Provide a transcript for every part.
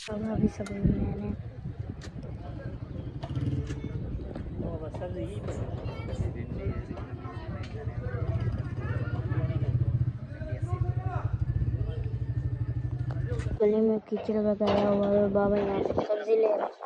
अभी सब मैंने गले में कीचड़ लगाया हुआ है। बाबा यहाँ से सब्जी ले रहे हैं।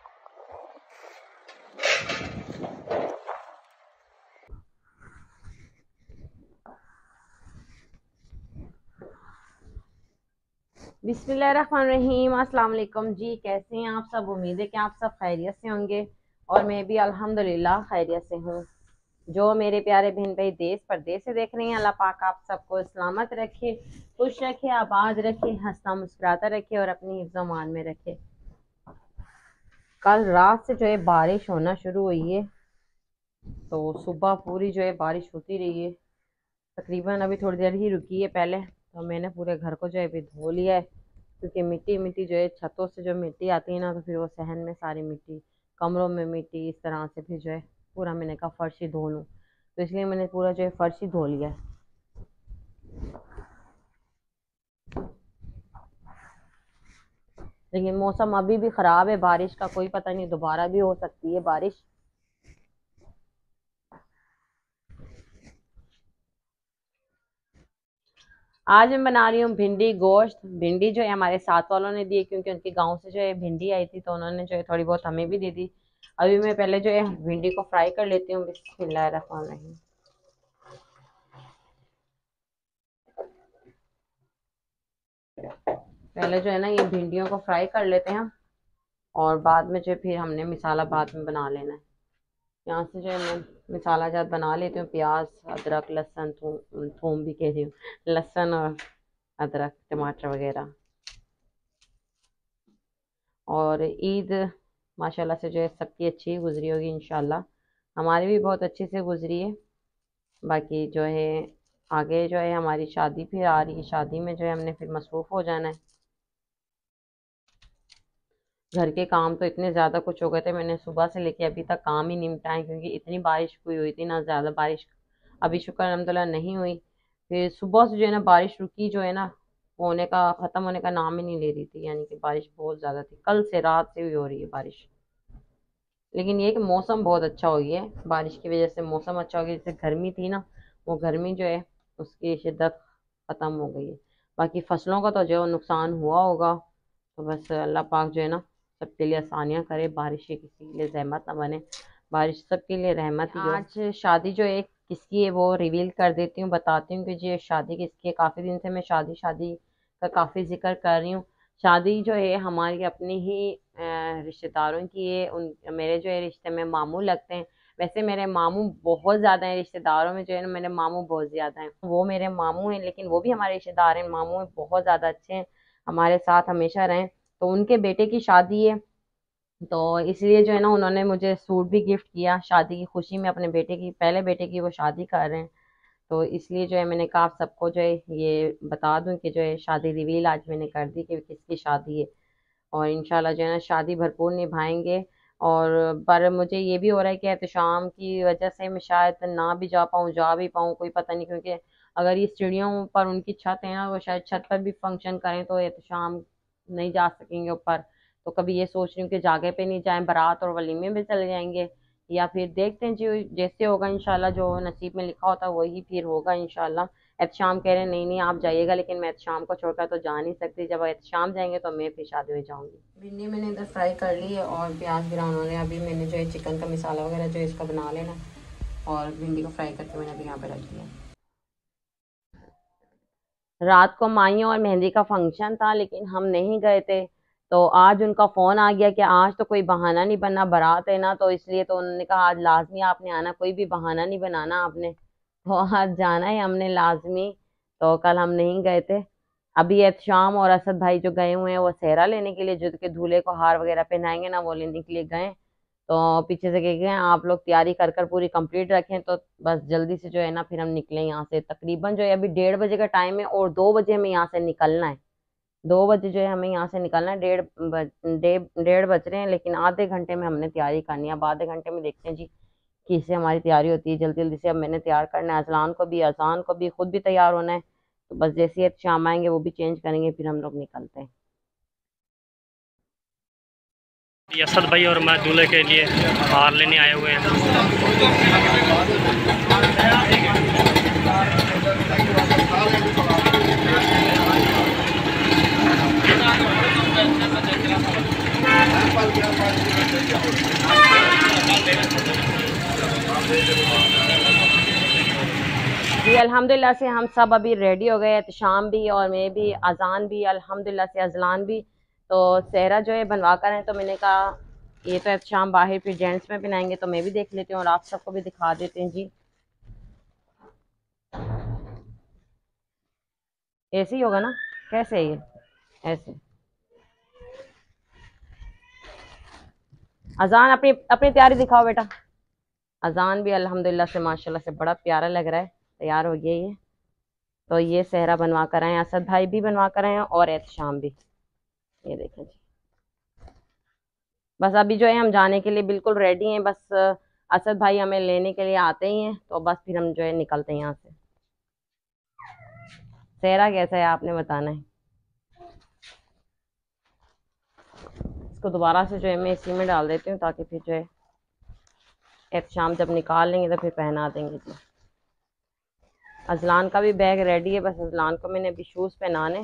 बिस्मिल्लाहिर्रहमानिर्रहीम। अस्सलाम वालेकुम जी, कैसे हैं आप सब? उम्मीद है कि आप सब खैरियत से होंगे और मैं भी अल्हम्दुलिल्लाह खैरियत से हूँ। जो मेरे प्यारे बहन भाई देश परदेश से देख रहे हैं, अल्लाह पाक आप सबको सलामत रखे, खुश रखे, आबाद रखे, हंसता मुस्कुराता रखे और अपनी हिफ्ज़ अमान में रखे। कल रात से जो है बारिश होना शुरू हुई है, तो सुबह पूरी जो है बारिश होती रही है। तकरीबन अभी थोड़ी देर ही रुकी है पहले, तो मैंने पूरे घर को जो है अभी धो लिया है, क्योंकि मिट्टी मिट्टी जो है छतों से जो मिट्टी आती है ना, तो फिर वो सहन में सारी मिट्टी, कमरों में मिट्टी, इस तरह से फिर जो है पूरा मैंने कहा फर्श ही धो लूँ, तो इसलिए मैंने पूरा जो है फर्श ही धो लिया है। लेकिन मौसम अभी भी खराब है, बारिश का कोई पता नहीं, दोबारा भी हो सकती है बारिश। आज मैं बना रही हूँ भिंडी गोश्त। भिंडी जो है हमारे साथ वालों ने दी, क्योंकि उनके गांव से जो है भिंडी आई थी, तो उन्होंने जो है थोड़ी बहुत हमें भी दे दी। अभी मैं पहले जो है भिंडी को फ्राई कर लेती हूँ। बिस्मिल्लाहिर्रहमानिर्रहीम। पहले जो है ना ये भिंडियों को फ्राई कर लेते हैं, और बाद में जो है फिर हमने मसाला बाद में बना लेना है। यहाँ से जो है मैं मसाला जात बना लेती हूँ। प्याज, अदरक, लहसुन, थूम, थूम भी कह रही हूँ, लहसुन और अदरक, टमाटर वगैरह। और ईद माशाल्लाह से जो है सबकी अच्छी गुजरी होगी इंशाल्लाह। हमारी भी बहुत अच्छे से गुजरी है। बाकी जो है आगे जो है हमारी शादी फिर आ रही है, शादी में जो है हमने फिर मसरूफ़ हो जाना है। घर के काम तो इतने ज़्यादा कुछ हो गए थे, मैंने सुबह से लेके अभी तक काम ही निपटाए, क्योंकि इतनी बारिश हुई थी ना, ज़्यादा बारिश अभी शुक्र अल्हम्दुलिल्लाह नहीं हुई। फिर सुबह से जो है ना बारिश रुकी जो है ना, होने का ख़त्म होने का नाम ही नहीं ले रही थी, यानी कि बारिश बहुत ज़्यादा थी। कल से रात से भी हो रही है बारिश। लेकिन ये कि मौसम बहुत अच्छा हो गया है, बारिश की वजह से मौसम अच्छा हो गया। जैसे गर्मी थी ना, वो गर्मी जो है उसकी शिद्दत ख़त्म हो गई है। बाकी फसलों का तो जो है नुकसान हुआ होगा, तो बस अल्लाह पाक जो है ना सबके लिए आसानियाँ करे, बारिश की किसी के लिए जहमत ना बने, बारिश सबके लिए रहमत ही हो। आज शादी जो है किसकी है वो रिवील कर देती हूँ, बताती हूँ कि ये शादी किसकी है। काफ़ी दिन से मैं शादी शादी का काफ़ी जिक्र कर रही हूँ। शादी जो है हमारी अपनी ही रिश्तेदारों की है। उन मेरे जो है रिश्ते में मामू लगते हैं। वैसे मेरे मामू बहुत ज़्यादा हैं, रिश्तेदारों में जो है ना मेरे मामू बहुत ज़्यादा हैं। वो मेरे मामू हैं, लेकिन वो भी हमारे रिश्तेदार हैं। मामू हैं बहुत ज़्यादा अच्छे हैं, हमारे साथ हमेशा रहें। तो उनके बेटे की शादी है, तो इसलिए जो है ना उन्होंने मुझे सूट भी गिफ्ट किया शादी की खुशी में। अपने बेटे की, पहले बेटे की वो शादी कर रहे हैं, तो इसलिए जो है मैंने कहा आप सबको जो है ये बता दूं कि जो है शादी रिवील आज मैंने कर दी कि किसकी शादी है। और इंशाल्लाह जो है ना शादी भरपूर निभाएंगे। और पर मुझे ये भी हो रहा है कि एहतशाम की वजह से मैं शायद ना भी जा पाऊँ, जा भी पाऊँ, कोई पता नहीं, क्योंकि अगर ये सीढ़ियों पर उनकी छत है ना, वो शायद छत पर भी फंक्शन करें, तो एहतशाम नहीं जा सकेंगे ऊपर। तो कभी ये सोच रही हूँ कि जागे पे नहीं जाएं, बारात और वलीमे में चले जाएंगे, या फिर देखते हैं जी जैसे होगा इंशाल्लाह, जो नसीब में लिखा होता है वही फिर होगा इंशाल्लाह। एहतशाम कह रहे हैं नहीं नहीं आप जाइएगा, लेकिन मैं एहतशाम को छोड़कर तो जा नहीं सकती। जब एहतशाम जाएंगे तो मैं फिर शादी में जाऊंगी। भिंडी मैंने इधर फ्राई कर ली है और प्याज ब्राउन होने। अभी मैंने जो है चिकन का मसाला वगैरह जो है इसका बना लेना, और भिंडी को फ्राई करके मैंने अभी यहाँ पे रख दिया। रात को माही और मेहंदी का फंक्शन था, लेकिन हम नहीं गए थे। तो आज उनका फोन आ गया कि आज तो कोई बहाना नहीं बनना, बारात है ना, तो इसलिए तो उन्होंने कहा आज लाजमी आपने आना, कोई भी बहाना नहीं बनाना आपने। तो आज जाना है हमने लाजमी। तो कल हम नहीं गए थे। अभी एहतशाम और असद भाई जो गए हुए हैं वो सेहरा लेने के लिए, जो के दूल्हे को हार वगैरह पहनाएंगे ना, वो लेने के लिए गए। तो पीछे से कह गए आप लोग तैयारी कर कर पूरी कंप्लीट रखें, तो बस जल्दी से जो है ना फिर हम निकले यहाँ से। तकरीबन जो है अभी 1:30 बजे का टाइम है, और 2 बजे हमें यहाँ से निकलना है। 2 बजे जो है हमें यहाँ से निकलना है। 1:30 बज रहे हैं, लेकिन आधे घंटे में हमने तैयारी करनी है। अब आधे घंटे में देखते हैं जी किससे हमारी तैयारी होती है। जल्दी जल्दी से अब मैंने तैयार करना है, अजान को भी, खुद भी तैयार होना है। तो बस जैसे ही शाम आएंगे वो भी चेंज करेंगे, फिर हम लोग निकलते हैं। असद भाई और मैं दूल्हे के लिए हार लेने आए हुए हैं। जी अल्हम्दुलिल्लाह से हम सब अभी रेडी हो गए, शाम भी और मैं भी, अजान भी अल्हम्दुलिल्लाह से, अजलान भी। तो सेहरा जो है बनवा कर है, तो मैंने कहा ये तो शाम बाहर फिर जेंट्स में पहनाएंगे, तो मैं भी देख लेती हूँ और आप सबको भी दिखा देते हैं। जी ऐसे ही होगा ना, कैसे है ये? ऐसे अजान अपनी अपनी तैयारी दिखाओ बेटा। अजान भी अल्हम्दुलिल्लाह से माशाल्लाह से बड़ा प्यारा लग रहा है, तैयार हो गया ये। तो ये सेहरा बनवा कर आए, असद भाई भी बनवा कर आए और एहतशाम भी। ये देखें जी, बस अभी जो है हम जाने के लिए बिल्कुल रेडी हैं। बस असद भाई हमें लेने के लिए आते ही हैं, तो बस फिर हम जो है निकलते हैं यहाँ से। सेहरा कैसा है आपने बताना है। इसको दोबारा से जो है मैं इसी में डाल देती हूँ, ताकि फिर जो है एहतशाम जब निकाल लेंगे तो फिर पहना देंगे जी। अजलान का भी बैग रेडी है, बस अजलान को मैंने अभी शूज़ पहनाने,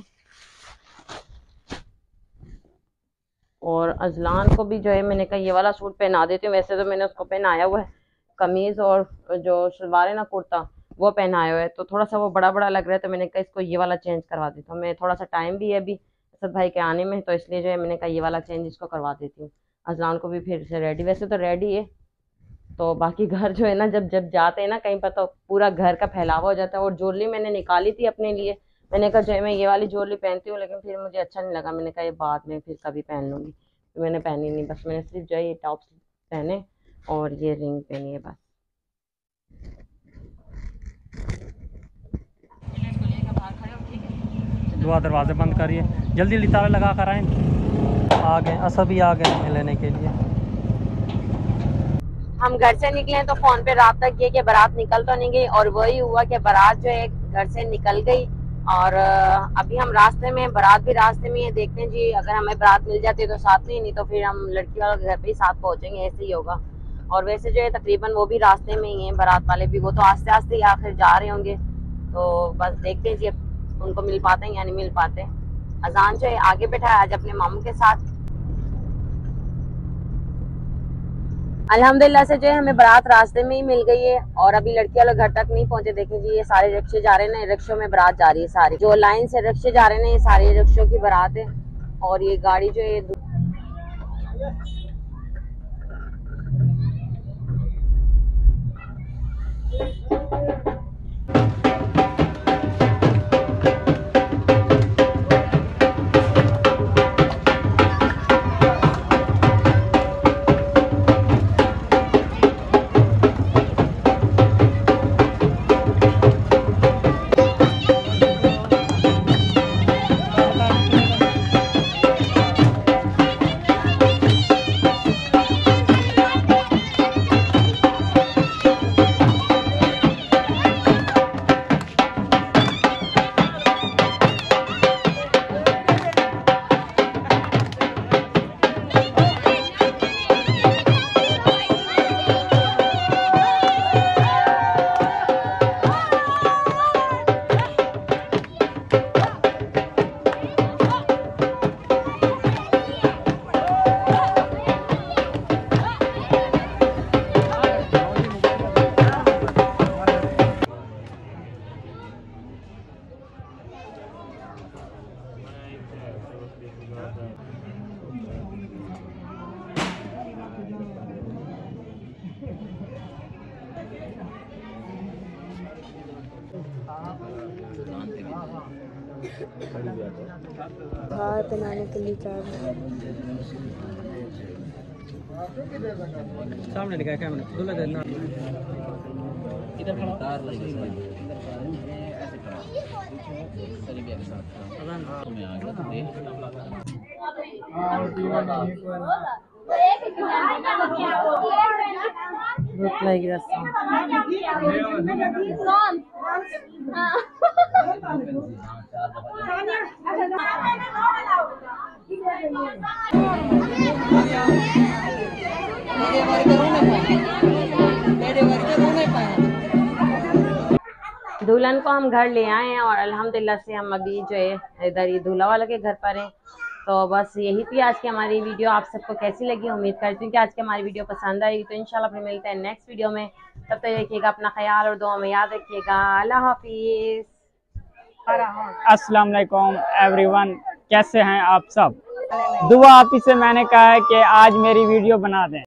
और अजलान को भी जो है मैंने कहा ये वाला सूट पहना देती हूँ। वैसे तो मैंने उसको पहनाया हुआ है, कमीज़ और जो शलवार है ना, कुर्ता, वो पहनाया हुआ है, तो थोड़ा सा वो बड़ा बड़ा लग रहा है, तो मैंने कहा इसको ये वाला चेंज करवा देती हूँ। मैं थोड़ा सा टाइम भी है अभी असद भाई के आने में, तो इसलिए जो है मैंने कहा ये वाला चेंज इसको करवा देती हूँ। अजलान को भी फिर से रेडी, वैसे तो रेडी है, तो बाकी घर जो है ना, जब जब जाते हैं ना कहीं पर, तो पूरा घर का फैलावा हो जाता है। और ज्वेलरी मैंने निकाली थी अपने लिए, मैंने कहा जो है मैं ये वाली ज्वेलरी पहनती हूँ, लेकिन फिर मुझे अच्छा नहीं लगा, मैंने कहा ये बाद में फिर कभी पहन लूँगी, तो मैंने पहनी नहीं। बस मैंने सिर्फ जो है ये टॉप्स पहने और ये रिंग पहनी है बस। दुआ दरवाजे बंद करिए, जल्दी जल्दी ताला लगा कर आए। आ गए, असद भी आ गए हमें लेने के लिए। हम घर से निकले तो फोन पे राब्ता किए कि बारात निकल तो नहीं गई, और वही हुआ कि बारात जो है घर से निकल गई। और अभी हम रास्ते में, बारात भी रास्ते में है। देखते हैं जी, अगर हमें बारात मिल जाती है तो साथ में, नहीं तो फिर हम लड़की वालों के घर पे ही साथ पहुंचेंगे, ऐसे ही होगा। और वैसे जो है तकरीबन वो भी रास्ते में ही है, बारात वाले भी, वो तो आस्ते आस्ते ही आखिर जा रहे होंगे। तो बस देखते हैं जी उनको मिल पाते हैं या नहीं मिल पाते। अजान जो है आगे बैठा है आज अपने मामू के साथ। अल्हम्दुलिल्लाह से जो है हमें बारात रास्ते में ही मिल गई है, और अभी लड़की वाले घर तक नहीं पहुंचे। देखें जी, ये सारे रिक्शे जा रहे हैं, रिक्शों में बारात जा रही है, सारी जो लाइन से रिक्शे जा रहे हैं ये सारे रिक्शों की बारात है। और ये गाड़ी जो है हार बनाने के लिए सामने दिखाया कैमरा, दूल्हा देना इधर खड़ा, तार लगी ऐसे खड़ा, सरिया के साथ अजान में आ गया तो देख रुक लगी रास्ता। दुल्हन को हम घर ले आए हैं और अल्हम्दुलिल्लाह से हम अभी जो है इधर ही दूल्हा वाला के घर पर हैं। तो बस यही थी आज की हमारी वीडियो। आप सबको कैसी लगी? उम्मीद करती हूँ कि आज की हमारी वीडियो पसंद आएगी। तो इंशाल्लाह फिर मिलते हैं नेक्स्ट वीडियो में। तब तक रखिएगा अपना ख्याल और दुआ में याद रखिएगा। अल्लाह हाफिज़। अस्सलाम वालेकुम एवरीवन, कैसे हैं आप सब? दुआ आप ही से मैंने कहा है कि आज मेरी वीडियो बना दें।